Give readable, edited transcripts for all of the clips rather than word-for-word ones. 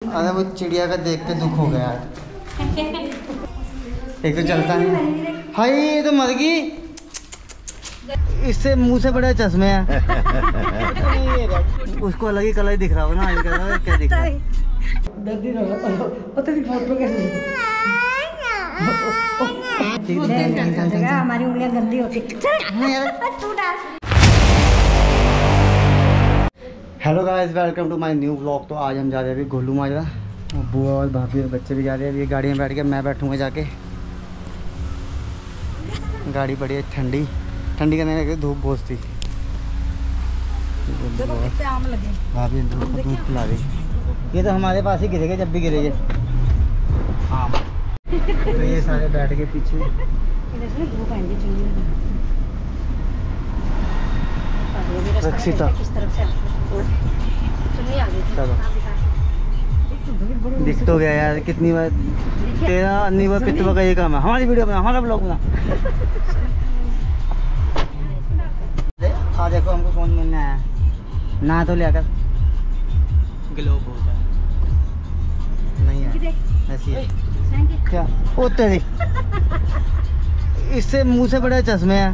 अरे वो चिड़िया का देख के दुख हो गया यार। एक तो चलता नहीं। हाय ये तो मर गई। इससे मुंह से बड़े चश्मे हैं। उसको अलग ही कलर दिख रहा हो ना। क्या दिख रहा है? हमारी उंगलियां गंदी होती। Hello guys, welcome to my new vlog. तो आज हम जा रहे हैं अभी गोलू माजरा। बुआ और भाभी और बच्चे भी जा रहे हैं। अभी गाड़ी में बैठ के मैं बैठूंगा जाके। गाड़ी बड़ी है ठंडी ठंडी करने लगे, धूप बहुत थी। भाभी धूप को दूध पिला रही। ये तो हमारे पास ही गिरेगा जब भी गिरेगे। हाँ तो ये सारे बैठ के पीछे। रक्षिता चलो दिख तो गया यार। कितनी बार तेरा अन्नी बार पितवा का ये काम है। हमारी वीडियो बना, हमारा ब्लॉग बना। हाँ देखो हमको कौन मिलने आया। ना तो लिया कर ग्लोब होता है नहीं है ऐसी है क्या ओ तेरी। इससे मुंह से बड़े चश्मे हैं।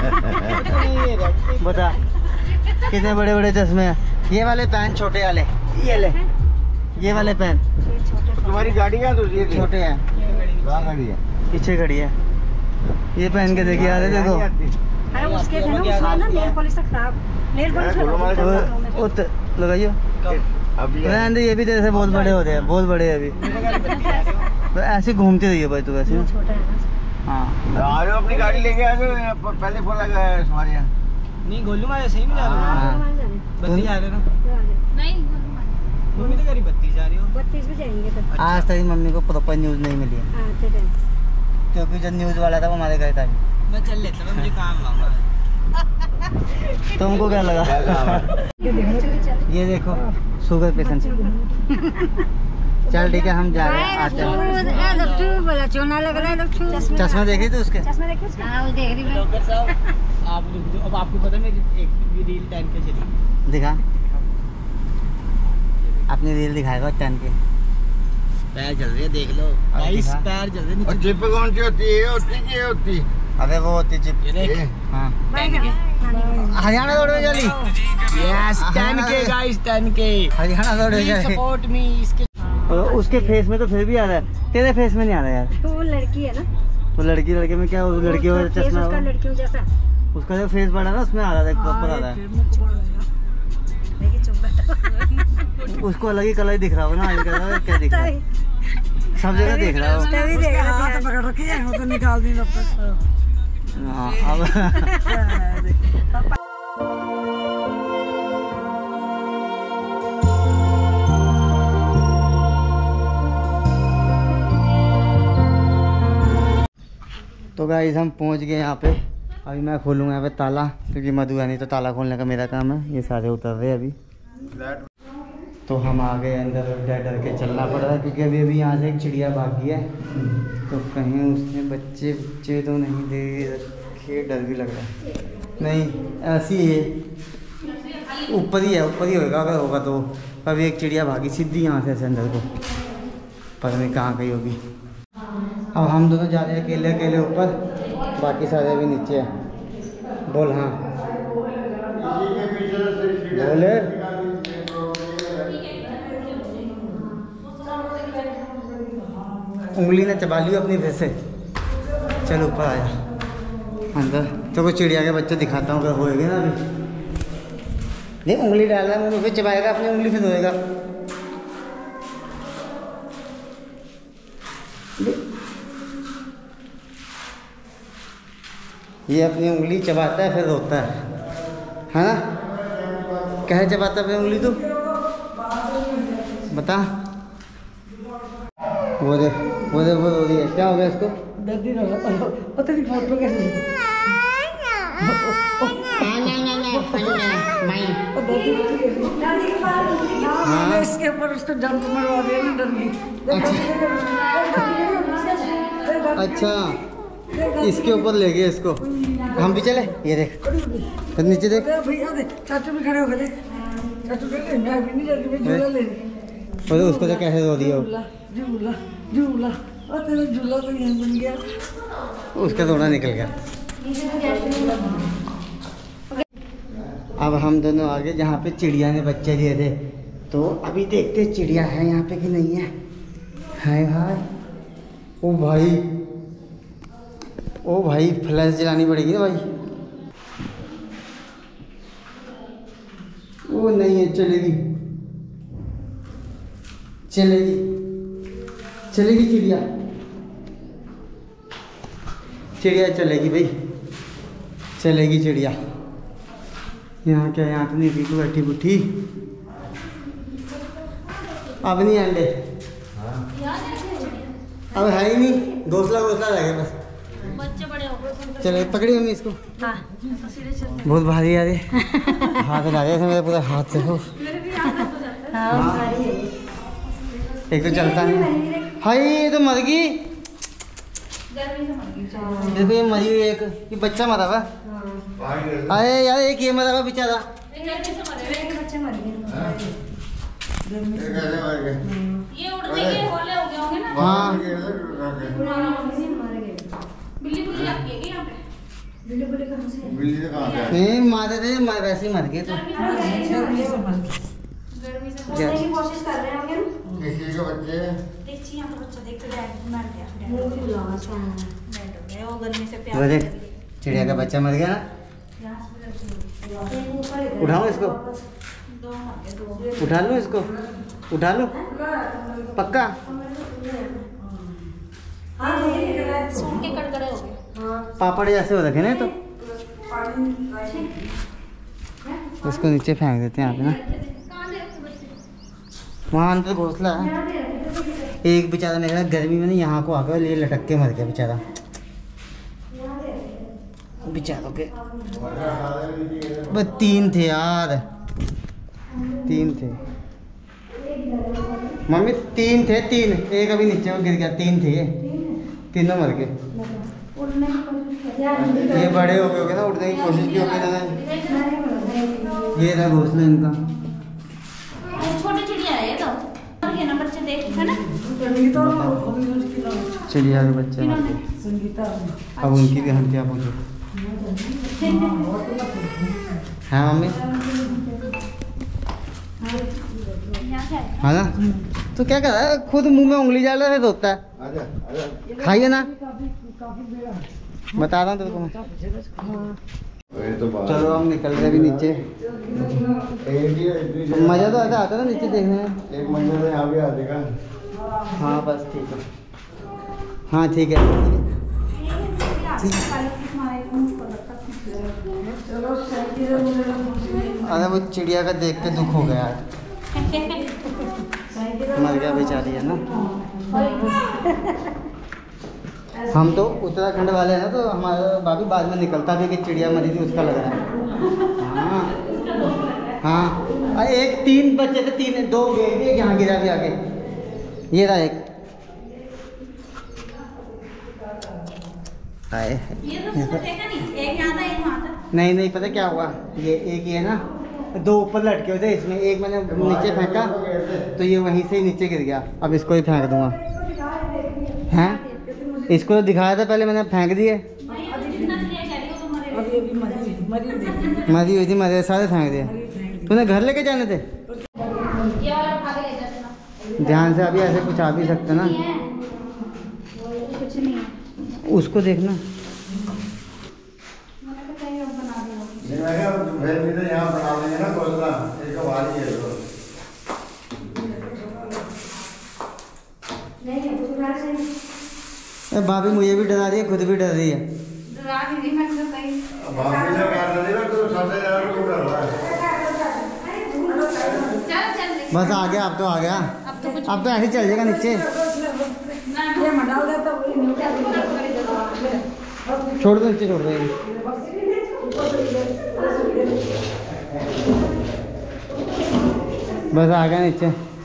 बता कितने बड़े बड़े चश्मे हैं। ये वाले पेन छोटे वाले, ये ले ये वाले पेन। तुम्हारी गाड़ी है तो ये छोटे हैं। गाड़ी है पीछे खड़ी है। ये पहन के देखिए यार। देखो अरे उसके थे ना उसमें ना नेल पॉलिश खराब। नेल पॉलिश लगाइयो अभी। ये भी तेरे से बहुत बड़े होते हैं, बहुत बड़े अभी। तो ऐसे घूमते रहिए भाई तू वैसे। छोटा है ना। हाँ अपनी गाड़ी लेके आ जाओ। पहले फोन लगा है तुम्हारे यहाँ। नहीं गोलू मारे सही में जा रहे हो। बत्ती जा रहे हो ना? नहीं मम्मी तो करी 32 जा रही हो। 32 भी जाएंगे तो। आज तेरी मम्मी को प्रॉपर न्यूज़ नहीं मिली है क्योंकि जब न्यूज़ वाला था वो हमारे घर था। मैं चल लेता हूँ, मुझे काम लगा। तुमको क्या लगा? ये देखो शुगर पेशेंट। चल ठीक है हम जा रहे हैं। आते हैं। चश्मा देख रही थी उसके? चश्मा देख रही है। डॉक्टर साहब आप रुक जाओ। अब आपको पता है मेरी एक रील 10 के चली। दिखा अपनी रील दिखाएगा 10 के। पैर चल रही है देख लो गाइस, पैर चल रहे और जिप कौन सी होती है? होती की होती? अबे वो होती चिप। ये देख। हाँ 10 के हरियाणा दौड़ में चली। यस 10 के गाइस 10 के। हरियाणा दौड़ में चली। Support me. इसके उसके फेस में तो फिर भी आ रहा है, तेरे फेस में नहीं आ रहा यार। तो वो लड़की है ना। तो लड़की लड़के में क्या? उस लड़की और चश्मा उसका लड़कियों जैसा। उसका जो फेस बड़ा ना उसमें आ रहा है, प्रॉपर आ रहा है। देखिए चुप बैठा। उसको अलग ही कलर दिख रहा हो ना। क्या दिख रहा है? सब जगह देख रहा हो। तभी देख रहा हाथ पकड़ रखे हैं वो तो निकाल दी तब तक। हाँ अब तो गाइस हम पहुंच गए यहाँ पे। अभी मैं खोलूँगा यहाँ पे ताला क्योंकि मधुबनी तो ताला खोलने का मेरा काम है। ये सारे उतर रहे अभी। तो हम आ गए अंदर। डर डर के चलना पड़ रहा है क्योंकि अभी अभी यहाँ से एक चिड़िया भागी है। तो कहीं उसने बच्चे तो नहीं दे रखे। डर भी लग रहा है। नहीं ऐसी है, ऊपर ही है, ऊपर ही होगा अगर होगा तो। अभी एक चिड़िया भागी सीधी यहाँ से अंदर को, पता नहीं कहाँ गई होगी। अब हम दोनों जा रहे हैं अकेले अकेले ऊपर, बाकी सारे अभी नीचे हैं। बोल हाँ बोले। उंगली ने चबा ली अपनी फिर से। चल ऊपर आया अंदर। तो वो चिड़िया के बच्चे दिखाता हूँ अगर होएगा ना। अभी नहीं उंगली डालना है मुँह पे, चबाएगा अपनी उंगली फिर होएगा। ये अपनी उंगली चबाता है फिर रोता है ना? कहे चबाता है उंगली तू बता। वो देख वो रो रही है। क्या हो गया इसको? इसके ऊपर उसको जंप मरवा दिया ना, डर गई। अच्छा इसके ऊपर ले गए इसको। हम भी चले। ये देख तो नीचे देख। भैया चाचू भी खड़े हो गए। चाचू और उसको तो कैसे रो दिया झूला झूला झूला, और तेरा झूला तो यहाँ बन गया। उसका थोड़ा निकल गया। अब हम दोनों आगे जहाँ पे चिड़िया ने बच्चे दिए थे, तो अभी देखते चिड़िया है यहाँ पे कि नहीं है। हाय हाय, ओ भाई, ओ भाई फ्लैश जलानी पड़ेगी ना भाई। वो नहीं है, चलेगी चलेगी चलेगी चिड़िया, चिड़िया चलेगी भाई, चलेगी चिड़िया। यहाँ क्या, यहाँ तो नहीं थी, तो बैठी बुठी। अब नहीं अंडे, अब है ही नहीं, घोंसला घोंसला रह बस। बच्चे बड़े हो गए। चलो पकड़ी मम्मी इसको। हाँ सीधे चल। बहुत भारी है ये, हाथ लगा दिया मेरे पूरा हाथ से। हो हाँ एक तो चलता नहीं। हाय ये तो मर गई, देखो ये मरी हुई एक, ये बच्चा मरा हुआ। अरे यार एक ये मरा हुआ बेचारा। बच्चे मर गए। ये उड़ने के होले हो गए होंगे ना। हाँ बिल्ली बुल्ली आपकी है क्या यहाँ पे? बिल्ली बुल्ली कहाँ से है? बिल्ली से कहाँ से? नहीं मारे थे, वैसे ही मर गए तो। गर्मी से बोलने की कोशिश कर रहे होंगे ना। किसी के बच्चे देखिए यहाँ पर बच्चा देख रहे वो गर्मी से वो देख, चिड़िया का बच्चा मर गया ना। उठाओ इसको, उठा लो इसको, उठा लो पक्का। सूट के कड़कड़े हो गए। पापड़ जैसे हो रखे ना, तो उसको नीचे फेंक देते हैं यहाँ पे ना। वहाँ अंदर घोंसला है। एक बेचारा मेरा गर्मी में नहीं, यहाँ को आकर ले लटक के मर गया बेचारा। बेचारों के बस 3 थे यार, 3 थे मम्मी, 3 थे, 3। एक अभी नीचे गिर गया, 3 थे, तीनों मर गए। ये बड़े हो गए ना, उठने की कोशिश की होगी ना। ये रहा घोंसला इनका। छोटे चिड़िया है ये तो, ये ना बच्चे देख है ना। चिड़िया के बच्चे मर गए। अब उनकी भी हम क्या पूछो। हाँ मम्मी, हाँ ना। तो क्या कर रहा है, खुद मुंह में उंगली डाल रहा है, रोता है। आजा आजा। खाइए ना, बता रहा हूँ तेरे को मैं। ये तो बात। चलो हम निकल रहे अभी नीचे। मज़ा तो ऐसा आता है ना नीचे देखने में। एक मंजिल में यहाँ भी आ देगा। हाँ बस ठीक है, हाँ ठीक है। अरे वो चिड़िया का देख के दुख हो गया यार, मर गया बेचारी है ना। हम तो उत्तराखंड वाले हैं ना, तो हमारा बाबी बाद में निकलता भी कि चिड़िया मरी थी उसका लग रहा है। हाँ हाँ, एक 3 बच्चे थे, 3 2 गए, एक यहाँ गिरा भी आगे। ये रहा एक। आए नहीं नहीं, पता क्या हुआ, ये एक ही है ना, 2 ऊपर लटके हुए थे, इसमें एक मैंने नीचे फेंका तो ये वहीं से ही नीचे गिर गया। अब इसको ही फेंक दूंगा। हैं, इसको तो दिखाया था पहले, मैंने फेंक दिए। मरी हुई थी, मरे सारे फेंक दिए। तूने घर लेके जाने थे, ध्यान से, अभी ऐसे कुछ आ भी सकते ना। उसको देखना, यहाँ बना लेंगे ना घोंसला, एक भारी है तो। भाभी मुझे भी डरा रही है, खुद भी डर रही है। भाभी ने कहा था ना, तो सबसे ज़्यादा तो डर रहा है। बस आ गया, अब तो आ गया। अब तो ऐसे चल जाएगा नीचे। छोड़ दो नीचे, छोड़ दो। बस आ गया नीचे।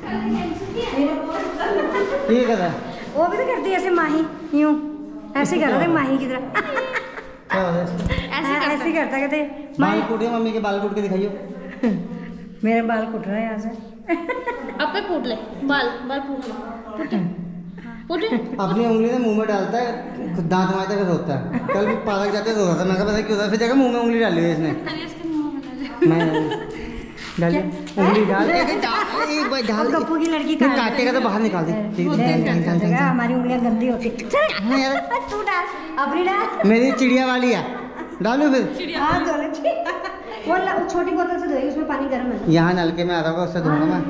ये कर रहा है, वो भी तो करती है ऐसे माही, यूं ऐसे कर रहा था माही की तरह। क्या हो रहा है? ऐसे करता कहते बाल कूटिए, मम्मी के बाल कूट के दिखाइए। मेरे बाल कुट रहे हैं यहाँ से। अब पे पूट ले, बाल बाल पूट ले, पूटे अपनी उंगली से मुंह में डालता है, दांत मारता कर रोता है। कल भी पार्क जाते रो रहा था, मैं कहा पता क्यों, फिर जगह मुंह में उंगली डाली है इसने। मैं डाली उंगली डाल एक बार डाल, गप्पू की लड़की काटेगा तो बाहर निकाल दे। हमारी उंगलियां गंदी होती। तू डाल, अपनी डाल। मेरी चिड़िया वाली है, डालू फिर। हाँ वो छोटी बोतल से धोई, उसमें पानी गर्म है। यहाँ नलके में आ रहा होगा, उससे धोऊंगा मैं।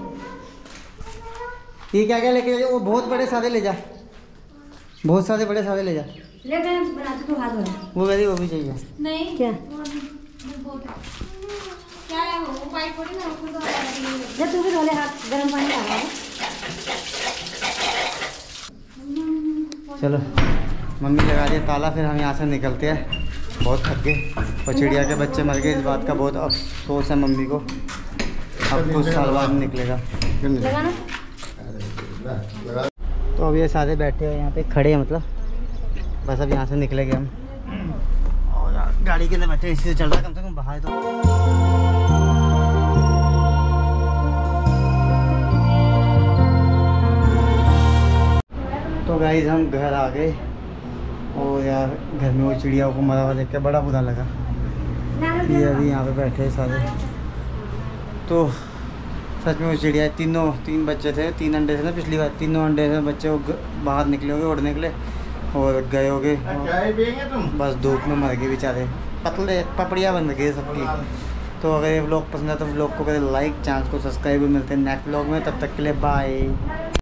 ये क्या क्या लेके जा, वो बहुत बड़े सारे ले जा, बहुत सारे बड़े सारे ले जा। ले गए बनाते तू हाथ धो। वो मेरी वो भी चाहिए। नहीं क्या क्या है वो पाइप थोड़ी ना, उसमें तो जब तू भी धोले हाथ, गर्म पानी आ रहा है। चलो मम्मी लगा दिया ताला, फिर हम यहाँ से निकलते हैं। बहुत थक गए और चिड़िया के बच्चे मर गए, इस बात का बहुत अफसोस है मम्मी को। अब कुछ साल बाद निकलेगा। लगाना। तो अब ये सारे बैठे हैं यहाँ पे, खड़े हैं मतलब, बस अब यहाँ से निकलेंगे हम। और यार गाड़ी के अंदर बैठे, इसी से चल रहा है कम से कम बाहर। तो गाइस हम घर आ गए और यार घर में वो चिड़िया को मरा हुआ देख के बड़ा बुरा लगा। ये अभी यहाँ पे बैठे हैं सारे। तो सच में वो चिड़िया तीन बच्चे थे, 3 अंडे थे ना पिछली बार, 3 अंडे से बच्चे वो बाहर निकले होंगे उड़ने के लिए और गए होंगे, बस धूप में मर गए बेचारे, पतले पपड़िया बन गई सबकी। तो अगर ये व्लॉग पसंद है तो व्लॉग को करें लाइक, चैनल को सब्सक्राइब। मिलते हैं नेक्स्ट व्लॉग में, तब तक के लिए बाय।